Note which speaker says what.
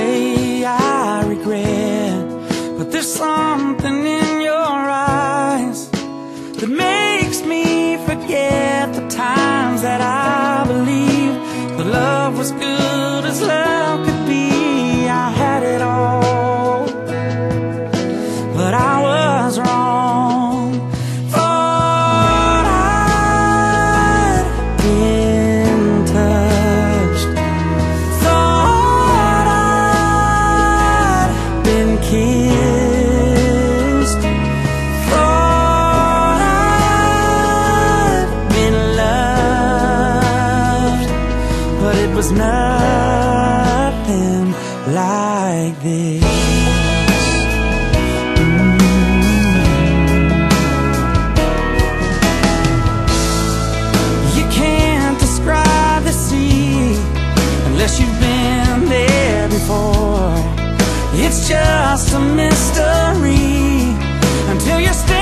Speaker 1: say I regret, but there's something in your eyes that makes me forget the times that I believed that love was good as love could be. I had it all, but I was wrong. Thought I'd been touched, thought I'd been kissed, thought I'd been loved, but it was nothing like this. Unless you've been there before, it's just a mystery until you're still